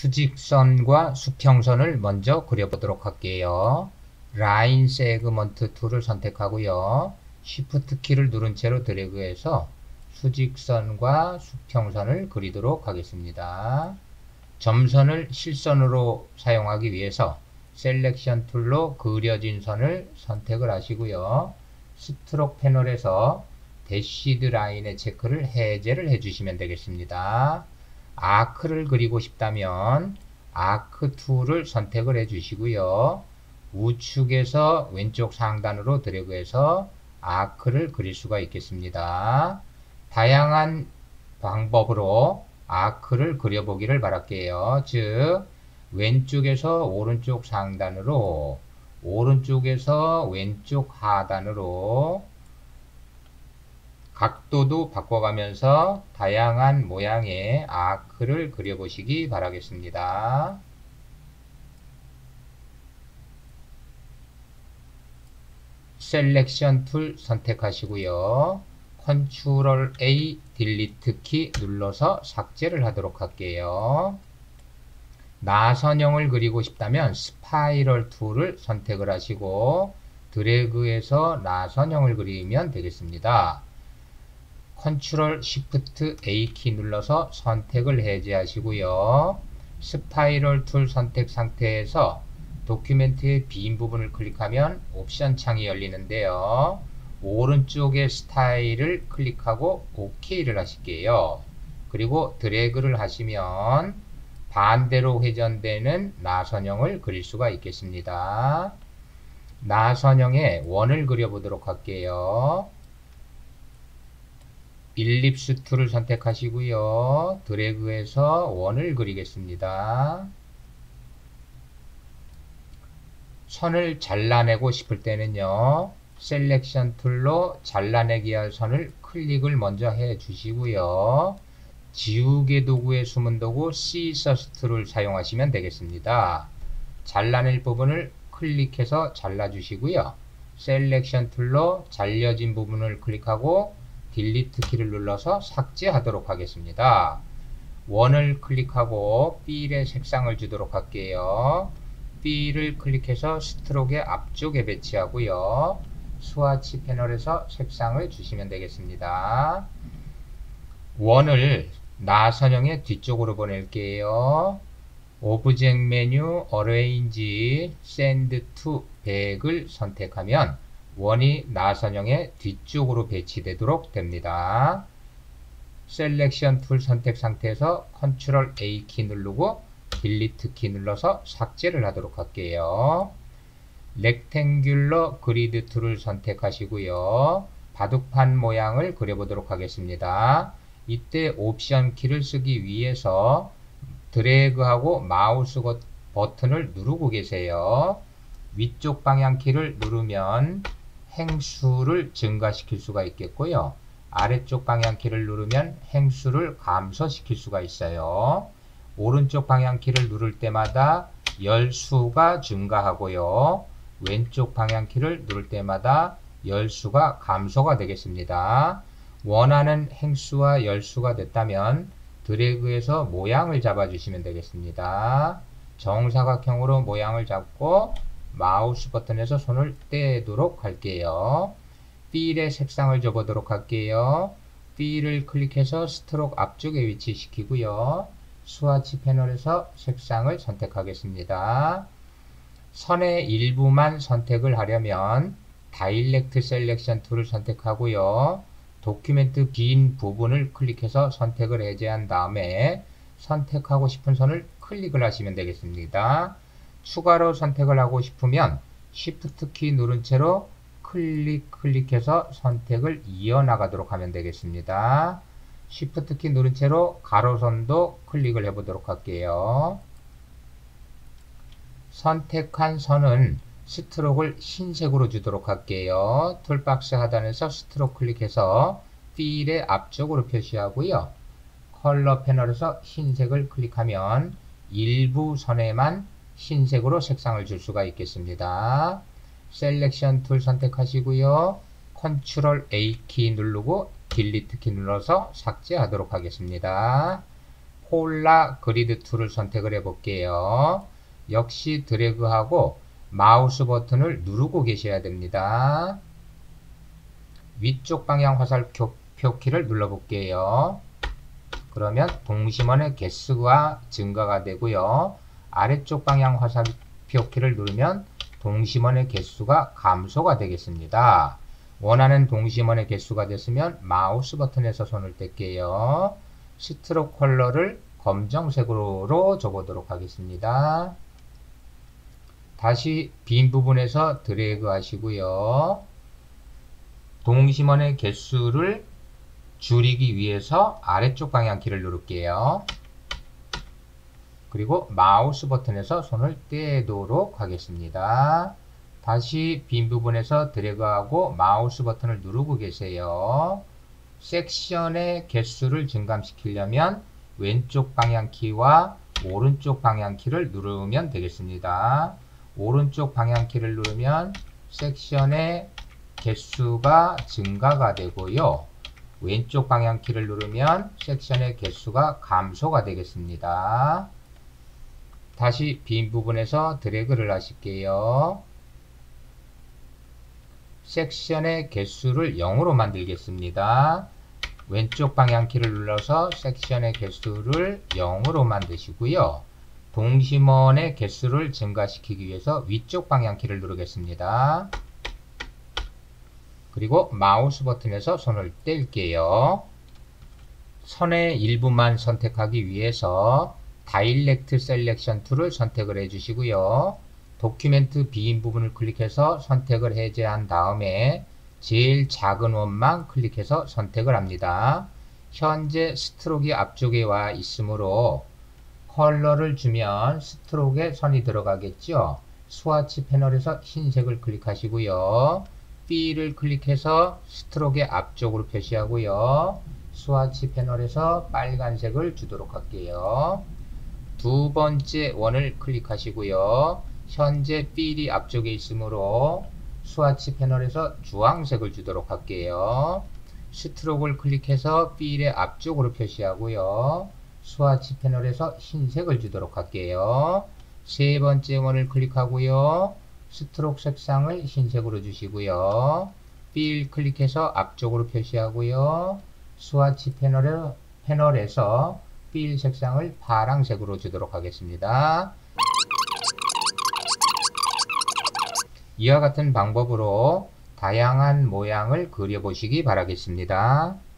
수직선과 수평선을 먼저 그려보도록 할게요. 라인 세그먼트 툴을 선택하고요. Shift 키를 누른 채로 드래그해서 수직선과 수평선을 그리도록 하겠습니다. 점선을 실선으로 사용하기 위해서 셀렉션 툴로 그려진 선을 선택을 하시고요. 스트로크 패널에서 대시드 라인의 체크를 해제를 해주시면 되겠습니다. 아크를 그리고 싶다면 아크 툴을 선택을 해주시고요. 우측에서 왼쪽 상단으로 드래그해서 아크를 그릴 수가 있겠습니다. 다양한 방법으로 아크를 그려보기를 바랄게요. 즉 왼쪽에서 오른쪽 상단으로, 오른쪽에서 왼쪽 하단으로 각도도 바꿔가면서 다양한 모양의 아크를 그려보시기 바라겠습니다. 셀렉션 툴 선택하시고요. 컨트롤 A 딜리트 키 눌러서 삭제를 하도록 할게요. 나선형을 그리고 싶다면 스파이럴 툴을 선택을 하시고 드래그해서 나선형을 그리면 되겠습니다. 컨트롤 시프트 A 키 눌러서 선택을 해제하시고요. 스파이럴 툴 선택 상태에서 도큐멘트의 빈 부분을 클릭하면 옵션 창이 열리는데요. 오른쪽의 스타일을 클릭하고 OK를 하실게요. 그리고 드래그를 하시면 반대로 회전되는 나선형을 그릴 수가 있겠습니다. 나선형의 원을 그려보도록 할게요. 일립스 툴을 선택하시고요. 드래그해서 원을 그리겠습니다. 선을 잘라내고 싶을 때는요. 셀렉션 툴로 잘라내기 할 선을 클릭을 먼저 해 주시고요. 지우개 도구의 숨은 도구 시서스 툴을 사용하시면 되겠습니다. 잘라낼 부분을 클릭해서 잘라주시고요. 셀렉션 툴로 잘려진 부분을 클릭하고 딜리트 키를 눌러서 삭제하도록 하겠습니다. 원을 클릭하고 필의 색상을 주도록 할게요. 필을 클릭해서 스트로크의 앞쪽에 배치하고요. 스와치 패널에서 색상을 주시면 되겠습니다. 원을 나선형의 뒤쪽으로 보낼게요. 오브젝트 메뉴 어레인지 샌드 투 백을 선택하면 원이 나선형의 뒤쪽으로 배치되도록 됩니다. 셀렉션 툴 선택 상태에서 컨트롤 A 키 누르고 딜리트 키 눌러서 삭제를 하도록 할게요. 렉탱귤러 그리드 툴을 선택하시고요. 바둑판 모양을 그려보도록 하겠습니다. 이때 옵션 키를 쓰기 위해서 드래그하고 마우스 버튼을 누르고 계세요. 위쪽 방향 키를 누르면 행수를 증가시킬 수가 있겠고요. 아래쪽 방향 키를 누르면 행수를 감소시킬 수가 있어요. 오른쪽 방향 키를 누를 때마다 열수가 증가하고요. 왼쪽 방향 키를 누를 때마다 열수가 감소가 되겠습니다. 원하는 행수와 열수가 됐다면 드래그해서 모양을 잡아주시면 되겠습니다. 정사각형으로 모양을 잡고 마우스 버튼에서 손을 떼도록 할게요. 필의 색상을 줘보도록 할게요. 필을 클릭해서 스트로크 앞쪽에 위치시키고요. 스와치 패널에서 색상을 선택하겠습니다. 선의 일부만 선택을 하려면 다이렉트 셀렉션 툴을 선택하고요. 도큐멘트 빈 부분을 클릭해서 선택을 해제한 다음에 선택하고 싶은 선을 클릭을 하시면 되겠습니다. 추가로 선택을 하고 싶으면 Shift 키 누른 채로 클릭해서 선택을 이어나가도록 하면 되겠습니다. Shift 키 누른 채로 가로선도 클릭을 해보도록 할게요. 선택한 선은 스트로크를 흰색으로 주도록 할게요. 툴박스 하단에서 스트로크 클릭해서 필의 앞쪽으로 표시하고요. 컬러 패널에서 흰색을 클릭하면 일부 선에만 흰색으로 색상을 줄 수가 있겠습니다. 셀렉션 툴 선택하시고요. 컨트롤 A 키 누르고 딜리트 키 눌러서 삭제하도록 하겠습니다. 폴라 그리드 툴을 선택을 해 볼게요. 역시 드래그하고 마우스 버튼을 누르고 계셔야 됩니다. 위쪽 방향 화살표 키를 눌러 볼게요. 그러면 동심원의 개수가 증가가 되고요. 아래쪽 방향 화살표 키를 누르면 동심원의 개수가 감소가 되겠습니다. 원하는 동심원의 개수가 됐으면 마우스 버튼에서 손을 뗄게요. 스트로크 컬러를 검정색으로 줘보도록 하겠습니다. 다시 빈 부분에서 드래그 하시고요. 동심원의 개수를 줄이기 위해서 아래쪽 방향키를 누를게요. 그리고 마우스 버튼에서 손을 떼도록 하겠습니다. 다시 빈 부분에서 드래그하고 마우스 버튼을 누르고 계세요. 섹션의 개수를 증감시키려면 왼쪽 방향키와 오른쪽 방향키를 누르면 되겠습니다. 오른쪽 방향키를 누르면 섹션의 개수가 증가가 되고요. 왼쪽 방향키를 누르면 섹션의 개수가 감소가 되겠습니다. 다시 빈 부분에서 드래그를 하실게요. 섹션의 개수를 0으로 만들겠습니다. 왼쪽 방향키를 눌러서 섹션의 개수를 0으로 만드시고요. 동심원의 개수를 증가시키기 위해서 위쪽 방향키를 누르겠습니다. 그리고 마우스 버튼에서 손을 뗄게요. 선의 일부만 선택하기 위해서 다이렉트 셀렉션 툴을 선택을 해주시고요. 도큐멘트 빈 부분을 클릭해서 선택을 해제한 다음에 제일 작은 원만 클릭해서 선택을 합니다. 현재 스트로크가 앞쪽에 와 있으므로 컬러를 주면 스트로크에 선이 들어가겠죠. 스와치 패널에서 흰색을 클릭하시고요. B를 클릭해서 스트로크의 앞쪽으로 표시하고요. 스와치 패널에서 빨간색을 주도록 할게요. 두 번째 원을 클릭하시고요. 현재 필이 앞쪽에 있으므로 스와치 패널에서 주황색을 주도록 할게요. 스트로크를 클릭해서 필의 앞쪽으로 표시하고요. 스와치 패널에서 흰색을 주도록 할게요. 세 번째 원을 클릭하고요. 스트로크 색상을 흰색으로 주시고요. 필 클릭해서 앞쪽으로 표시하고요. 스와치 패널에서 필 색상을 파란색으로 주도록 하겠습니다. 이와 같은 방법으로 다양한 모양을 그려보시기 바라겠습니다.